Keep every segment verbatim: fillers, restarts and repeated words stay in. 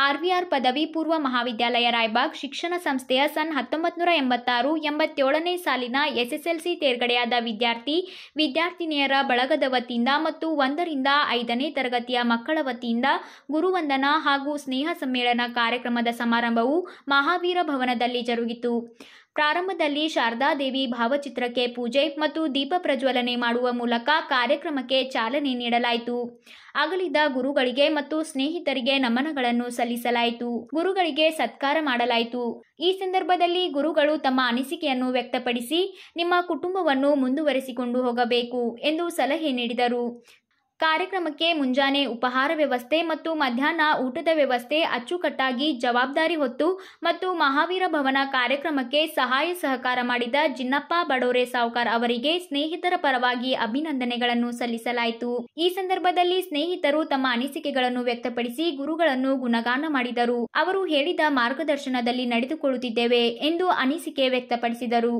ಆರ್ವಿಆರ್ ಪದವಿ ಪೂರ್ವ ಮಹಾವಿದ್ಯಾಲಯ ರಾಯಬಾಗ್ ಶಿಕ್ಷಣ ಸಂಸ್ಥೆಯ ಸನ್ ಹತ್ತೊಂಬತ್ತು ನೂರ ಎಂಬತ್ತಾರು ಎಂಬತ್ತೇಳನೇ ಸಾಲಿನ ಎಸ್ಎಸ್ಎಲ್ಸಿ ತೇರ್ಗಡೆಯಾದ ವಿದ್ಯಾರ್ಥಿ ವಿದ್ಯಾರ್ಥಿನಿಯರ ಬಳಗದ ವತಿಯಿಂದ ಮತ್ತು ಒಂದರಿಂದ ಐದನೇ ತರಗತಿಯ ಮಕ್ಕಳ ವತಿಯಿಂದ ಗುರುವಂದನಾ ಹಾಗೂ ಸ್ನೇಹ ಸಮ್ಮೇಳನ ಕಾರ್ಯಕ್ರಮದ ಸಮಾರಂಭವು ಮಹಾವೀರ ಭವನದಲ್ಲಿ ಜರುಗಿತು. ಪ್ರಾರಂಭದಲ್ಲಿ ಶಾರದಾದೇವಿ ಭಾವಚಿತ್ರಕ್ಕೆ ಪೂಜೆ ಮತ್ತು ದೀಪ ಪ್ರಜ್ವಲನೆ ಮಾಡುವ ಮೂಲಕ ಕಾರ್ಯಕ್ರಮಕ್ಕೆ ಚಾಲನೆ ನೀಡಲಾಯಿತು. ಅಗಲಿದ ಗುರುಗಳಿಗೆ ಮತ್ತು ಸ್ನೇಹಿತರಿಗೆ ನಮನಗಳನ್ನು ಸಲ್ಲಿಸಲಾಯಿತು. ಗುರುಗಳಿಗೆ ಸತ್ಕಾರ ಮಾಡಲಾಯಿತು. ಈ ಸಂದರ್ಭದಲ್ಲಿ ಗುರುಗಳು ತಮ್ಮ ಅನಿಸಿಕೆಯನ್ನು ವ್ಯಕ್ತಪಡಿಸಿ ನಿಮ್ಮ ಕುಟುಂಬವನ್ನು ಮುಂದುವರಿಸಿಕೊಂಡು ಹೋಗಬೇಕು ಎಂದು ಸಲಹೆ ನೀಡಿದರು. ಕಾರ್ಯಕ್ರಮಕ್ಕೆ ಮುಂಜಾನೆ ಉಪಹಾರ ವ್ಯವಸ್ಥೆ ಮತ್ತು ಮಧ್ಯಾಹ್ನ ಊಟದ ವ್ಯವಸ್ಥೆ ಅಚ್ಚುಕಟ್ಟಾಗಿ ಜವಾಬ್ದಾರಿ ಹೊತ್ತು ಮತ್ತು ಮಹಾವೀರ ಭವನ ಕಾರ್ಯಕ್ರಮಕ್ಕೆ ಸಹಾಯ ಸಹಕಾರ ಮಾಡಿದ ಜಿನ್ನಪ್ಪ ಬಡೋರೆ ಸಾವ್ಕಾರ್ ಅವರಿಗೆ ಸ್ನೇಹಿತರ ಪರವಾಗಿ ಅಭಿನಂದನೆಗಳನ್ನು ಸಲ್ಲಿಸಲಾಯಿತು. ಈ ಸಂದರ್ಭದಲ್ಲಿ ಸ್ನೇಹಿತರು ತಮ್ಮ ಅನಿಸಿಕೆಗಳನ್ನು ವ್ಯಕ್ತಪಡಿಸಿ ಗುರುಗಳನ್ನು ಗುಣಗಾನ ಮಾಡಿದರು. ಅವರು ಹೇಳಿದ ಮಾರ್ಗದರ್ಶನದಲ್ಲಿ ನಡೆದುಕೊಳ್ಳುತ್ತಿದ್ದೇವೆ ಎಂದು ಅನಿಸಿಕೆ ವ್ಯಕ್ತಪಡಿಸಿದರು.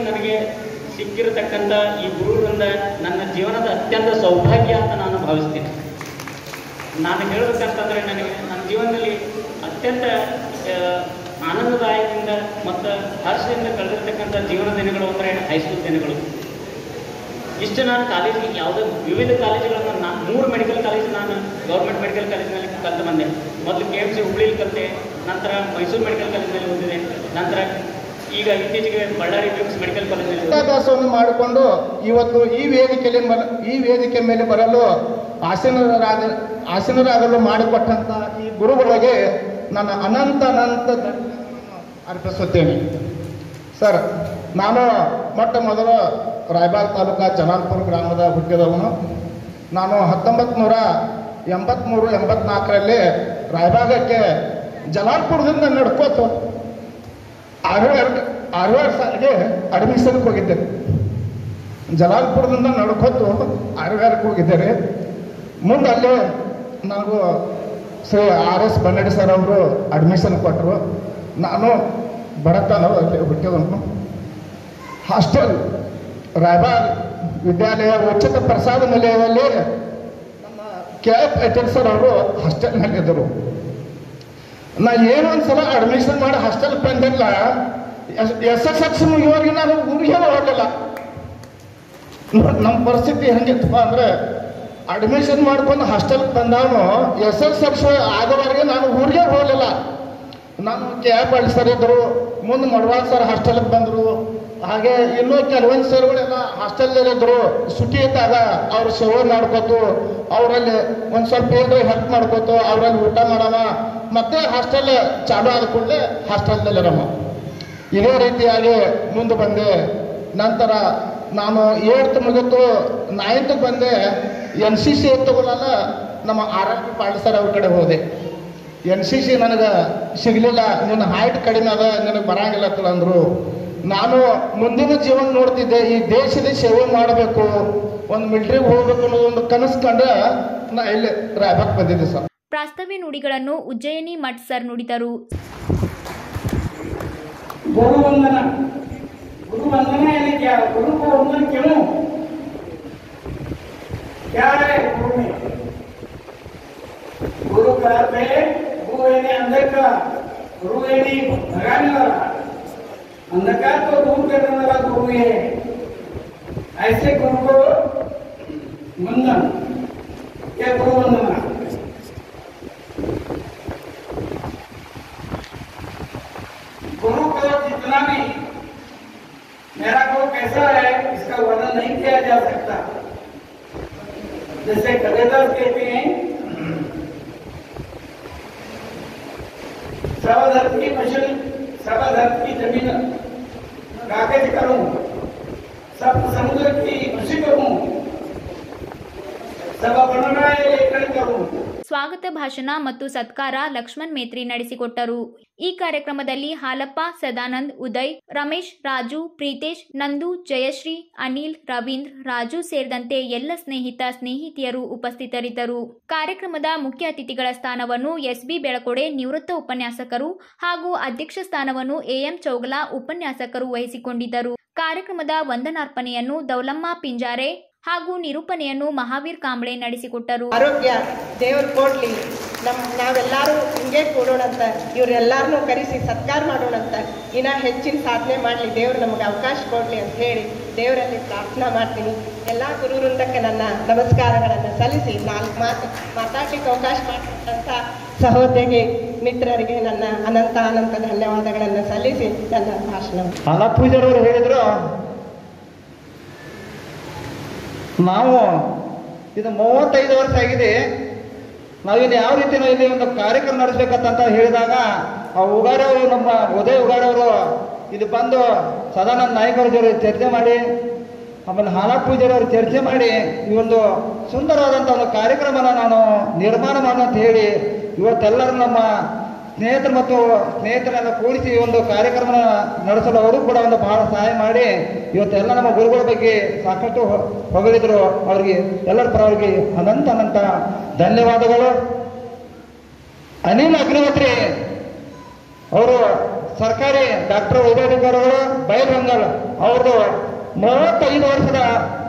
ಸಿಕ್ಕಿರತಕ್ಕಂಥ ಈ ಗುರುವಿನಿಂದ ನನ್ನ ಜೀವನದ ಅತ್ಯಂತ ಸೌಭಾಗ್ಯ ಅಂತ ನಾನು ಭಾವಿಸ್ತೀನಿ. ನಾನು ಹೇಳಬೇಕಂತಂದರೆ ನನಗೆ ನನ್ನ ಜೀವನದಲ್ಲಿ ಅತ್ಯಂತ ಆನಂದದಾಯಕದಿಂದ ಮತ್ತು ಹರ್ಷದಿಂದ ಕಳೆದಿರ್ತಕ್ಕಂಥ ಜೀವನ ದಿನಗಳು ಅಂದರೆ ಹೈಸ್ಕೂಲ್ ದಿನಗಳು. ಇಷ್ಟು ನಾನು ಕಾಲೇಜಿಗೆ ಯಾವುದೇ ವಿವಿಧ ಕಾಲೇಜುಗಳನ್ನು ನಾನು ಮೂರು ಮೆಡಿಕಲ್ ಕಾಲೇಜ್ ನಾನು ಗೌರ್ಮೆಂಟ್ ಮೆಡಿಕಲ್ ಕಾಲೇಜಿನಲ್ಲಿ ಕಲಿತು ಬಂದೆ. ಮೊದಲು ಕೆ ಎಮ್ ಸಿ ಹುಬ್ಳಿಲಿ ಕಲಿತೆ, ನಂತರ ಮೈಸೂರು ಮೆಡಿಕಲ್ ಕಾಲೇಜಿನಲ್ಲಿ ಓದಿದೆ, ನಂತರ ಈಗ ಇತ್ತೀಚೆಗೆ ಬಳ್ಳಾರಿ ವಿಮ್ಸ್ ಮೆಡಿಕಲ್ ಕಾಲೇಜಿನಲ್ಲಿ ವಿದ್ಯಾಭ್ಯಾಸವನ್ನು ಮಾಡಿಕೊಂಡು ಇವತ್ತು ಈ ವೇದಿಕೆಯಲ್ಲಿ ಈ ವೇದಿಕೆ ಮೇಲೆ ಬರಲು ಆಸೀನರಾಗ ಆಸೀನರಾಗಲು ಮಾಡಿಕೊಟ್ಟಂಥ ಈ ಗುರುಗಳಿಗೆ ನನ್ನ ಅನಂತ ಅನಂತ ಅರ್ಪಿಸುತ್ತೇನೆ. ಸರ್, ನಾನು ಮೊಟ್ಟ ಮೊದಲು ರಾಯಬಾಗ್ ತಾಲೂಕಾ ಜನಾಲ್ಪುರ ಗ್ರಾಮದ ಹುಟ್ಟಿದವನು. ನಾನು ಹತ್ತೊಂಬತ್ತು ನೂರ ಎಂಬತ್ತ್ಮೂರು ಎಂಬತ್ನಾಲ್ಕರಲ್ಲಿ ರಾಯಬಾಗಕ್ಕೆ ಜಲಾಲ್ಪುರದಿಂದ ನಡ್ಕೋತು ಆರ್ವಾಡ್ ಆರ್ವಾಡ್ ಸಾಲಿಗೆ ಅಡ್ಮಿಷನ್ಗೆ ಹೋಗಿದ್ದೇನೆ. ಜಲಾಲ್ಪುರದಿಂದ ನಡ್ಕೋತು ಆರ್ವಾಡ್ಗೆ ಹೋಗಿದ್ದೇನೆ. ಮುಂದೆ ಅಲ್ಲೇ ನನಗೂ Shri R S Bannadi sir ಅವರು ಅಡ್ಮಿಷನ್ ಕೊಟ್ಟರು. ನಾನು ಬಡತನ ಅಲ್ಲಿ ಹುಟ್ಟಿದವನು. ಹಾಸ್ಟೆಲ್ ರಾಯಬಾಗ್ ವಿದ್ಯಾಲಯ ಉಚಿತ ಪ್ರಸಾದ ನಿಲಯದಲ್ಲಿ ನಮ್ಮ ಕೆ ಎಫ್ ಎಟೆಲ್ ಸರ್ ಅವರು ಹಾಸ್ಟೆಲ್ನಲ್ಲಿದ್ದರು. ನಾ ಏನೋ ಒಂದ್ಸಲ ಅಡ್ಮಿಷನ್ ಮಾಡಿ ಹಾಸ್ಟೆಲ್ ಬಂದಿಲ್ಲ. S S S L C ಮುಗಿಯೋರಿಗೆ ನಾನು ಊರಿಗೆ ಹೋಗಲಿಲ್ಲ. ನಮ್ಮ ಪರಿಸ್ಥಿತಿ ಹೆಂಗಿತ್ತಪ್ಪ ಅಂದರೆ ಅಡ್ಮಿಷನ್ ಮಾಡ್ಕೊಂಡು ಹಾಸ್ಟೆಲ್ಗೆ ಬಂದವನು ಎಸ್ ಎಸ್ ಎಲ್ ಸಿ ಆಗೋವರೆಗೆ ನಾನು ಊರಿಗೆ ಹೋಗಲಿಲ್ಲ. ನಾನು ಕೆ ಎಫ್ ಎಲ್ ಸರ್ ಇದ್ದರು, ಮುಂದೆ ಮಡವಾಳ್ ಸರ್ ಹಾಸ್ಟೆಲ್ಗೆ ಬಂದರು. ಹಾಗೆ ಇನ್ನೂ ಕೆಲವೊಂದು ಸರ್ಗಳೆಲ್ಲ ಹಾಸ್ಟೆಲ್ದಲ್ಲಿದ್ದರು. ಸುಟಿ ಇದ್ದಾಗ ಅವ್ರ ಸೇವೆ ಮಾಡ್ಕೋತು, ಅವರಲ್ಲಿ ಒಂದು ಸ್ವಲ್ಪ ಏನಾದ್ರು ಹೆಲ್ಪ್ ಮಾಡ್ಕೋತು, ಅವರಲ್ಲಿ ಊಟ ಮಾಡೋಣ, ಮತ್ತೆ ಹಾಸ್ಟೆಲ್ ಚಾಲು ಆದ ಕೂಡಲೇ ಹಾಸ್ಟೆಲ್ದಲ್ಲಿರಮ್ಮ. ಇದೇ ರೀತಿಯಾಗಿ ಮುಂದೆ ಬಂದೆ. ನಂತರ ನಾನು ಏಳ್ತ್ ಮುಗಿತು, ನೈನ್ತ್ಗೆ ಬಂದೆ. ಎನ್ ಸಿ ಸಿ ತಗೊಳ್ಳಲ್ಲ ನಮ್ಮ ಆರ್ ಎಫ್ ಪಾಟೀಲ್ ಸರ್ ಅವ್ರ ಕಡೆ ಹೋದೆ. ಎನ್ ಸಿ ಸಿ ನನಗೆ ಸಿಗಲಿಲ್ಲ. ನಿನ್ನ ಹೈಟ್ ಕಡಿಮೆ ಅದ, ನಿನಗೆ ಬರಂಗಿಲ್ಲ ಅಂದರು. ನಾನು ಮುಂದಿನ ಜೀವನ ನೋಡ್ತಿದ್ದೆ, ಈ ದೇಶದ ಸೇವೆ ಮಾಡಬೇಕು, ಒಂದು ಮಿಲಿಟರಿಗೆ ಹೋಗ್ಬೇಕು ಅನ್ನೋದು ಒಂದು ಕನಸು ಕಂಡು ನಾ ಇಲ್ಲಿ ರಾಯಬಾಗ್ ಬಂದಿದ್ದೆ ಸರ್. ಪ್ರಾಸ್ತಾವ್ಯ ನುಡಿಗಳನ್ನು ಉಜ್ಜಯಿನಿ ಮಠ್ ಸರ್ ನುಡಿದರು. गुरुवंदना गुरुवंदना यानी क्या? गुरु को वंदन क्यों? क्या है गुरु में? गुरु का अर्थ है गुरु यानी अंदर का, गुरु यानी भगाने वाला, अंधकार को दूर करने वाला गुरु है. ऐसे गुरु को वंदन, क्या गुरु वंदना? गुरु को जितना भी मेरा गुरु कैसा है इसका वर्णन नहीं किया जा सकता. जैसे कबीरदास कहते हैं, सर्वधर्म की फसल सर्वधर्म की जमीन कागज करूं, सब समुद्र की कृषि करूं, सब बनराय लेखन करूं. ಸ್ವಾಗತ ಭಾಷಣ ಮತ್ತು ಸತ್ಕಾರ ಲಕ್ಷ್ಮಣ್ ಮೇತ್ರಿ ನಡೆಸಿಕೊಟ್ಟರು. ಈ ಕಾರ್ಯಕ್ರಮದಲ್ಲಿ ಹಾಲಪ್ಪ, ಸದಾನಂದ್, ಉದಯ್, ರಮೇಶ್, ರಾಜು, ಪ್ರೀತೇಶ್, ನಂದು, ಜಯಶ್ರೀ, ಅನಿಲ್, ರವೀಂದ್ರ, ರಾಜು ಸೇರಿದಂತೆ ಎಲ್ಲ ಸ್ನೇಹಿತ ಸ್ನೇಹಿತಿಯರು ಉಪಸ್ಥಿತರಿದ್ದರು. ಕಾರ್ಯಕ್ರಮದ ಮುಖ್ಯ ಅತಿಥಿಗಳ ಸ್ಥಾನವನ್ನು ಎಸ್ ಬಿ ಬೆಳಕೊಡೆ ನಿವೃತ್ತ ಉಪನ್ಯಾಸಕರು ಹಾಗೂ ಅಧ್ಯಕ್ಷ ಸ್ಥಾನವನ್ನು ಎಎಂ ಚೌಗಲಾ ಉಪನ್ಯಾಸಕರು ವಹಿಸಿಕೊಂಡಿದ್ದರು. ಕಾರ್ಯಕ್ರಮದ ವಂದನಾರ್ಪಣೆಯನ್ನು ದೌಲಮ್ಮ ಪಿಂಜಾರೆ ಹಾಗೂ ನಿರೂಪಣೆಯನ್ನು ಮಹಾವೀರ್ ಕಾಂಬ್ಳೆ ನಡೆಸಿಕೊಟ್ಟರು. ಆರೋಗ್ಯ ದೇವರು ಕೊಡ್ಲಿ. ನಮ್ಮ ನಾವೆಲ್ಲರೂ ಹಿಂಗೆ ಕೂಡೋಣಂತ, ಇವರೆಲ್ಲರನ್ನೂ ಕರೆಸಿ ಸತ್ಕಾರ ಮಾಡೋಣಂತ, ಇನ್ನ ಹೆಚ್ಚಿನ ಸಾಧನೆ ಮಾಡಲಿ ದೇವ್ರು ನಮಗೆ ಅವಕಾಶ ಕೊಡಲಿ ಅಂತ ಹೇಳಿ ದೇವರಲ್ಲಿ ಪ್ರಾರ್ಥನಾ ಮಾಡ್ತೀನಿ. ಎಲ್ಲ ಗುರು ವೃಂದಕ್ಕೆ ನನ್ನ ನಮಸ್ಕಾರಗಳನ್ನು ಸಲ್ಲಿಸಿ ನಾಲ್ಕು ಮಾತು ಮಾತಾಡಲಿಕ್ಕೆ ಅವಕಾಶ ಮಾಡಿದಂಥ ಸಹೋದ್ಯೋಗಿ ಮಿತ್ರರಿಗೆ ನನ್ನ ಅನಂತ ಅನಂತ ಧನ್ಯವಾದಗಳನ್ನು ಸಲ್ಲಿಸಿ ನನ್ನ ಭಾಷಣ. ಹಾಲಪ್ಪ ಪೂಜಾರವರು ಹೇಳಿದ್ರು, ನಾವು ಇದು ಮೂವತ್ತೈದು ವರ್ಷ ಆಗಿದೆ, ನಾವಿಲ್ಲಿ ಯಾವ ರೀತಿ ನಾವು ಇಲ್ಲಿ ಒಂದು ಕಾರ್ಯಕ್ರಮ ನಡೆಸ್ಬೇಕಂತ ಹೇಳಿದಾಗ ಆ ಉಗಾರವರು, ನಮ್ಮ ಉದಯ ಉಗಾರವರು ಇಲ್ಲಿ ಬಂದು ಸದಾನಂದ ನಾಯಕರ ಜೊತೆ ಚರ್ಚೆ ಮಾಡಿ, ಆಮೇಲೆ ಹಾಲಪ್ಪ ಪೂಜಾರವರು ಚರ್ಚೆ ಮಾಡಿ ಈ ಒಂದು ಸುಂದರವಾದಂಥ ಒಂದು ಕಾರ್ಯಕ್ರಮನ ನಾನು ನಿರ್ಮಾಣ ಮಾಡೋಣ ಅಂತ ಹೇಳಿ ಇವತ್ತೆಲ್ಲರೂ ನಮ್ಮ ಸ್ನೇಹಿತರು ಮತ್ತು ಸ್ನೇಹಿತರೆಲ್ಲ ಕೂಡಿಸಿ ಈ ಒಂದು ಕಾರ್ಯಕ್ರಮ ನಡೆಸಲು ಅವರು ಕೂಡ ಒಂದು ಬಹಳ ಸಹಾಯ ಮಾಡಿ ಇವತ್ತೆಲ್ಲ ನಮ್ಮ ಗುರುಗಳ ಬಗ್ಗೆ ಸಾಕಷ್ಟು ಹೊಗಳಿದ್ರು. ಅವರಿಗೆ ಎಲ್ಲರ ಪರವಾಗಿ ಅನಂತ ಅನಂತ ಧನ್ಯವಾದಗಳು. ಅನಿಲ್ ಅಗ್ನಿಹೋತ್ರಿ ಅವರು ಸರ್ಕಾರಿ ಡಾಕ್ಟರ್ ವೈದ್ಯಾಧಿಕಾರಿಗಳು ಬೈಲ್ಹೊಂಗಲ್, ಅವ್ರದ್ದು ಮೂವತ್ತೈದು ವರ್ಷದ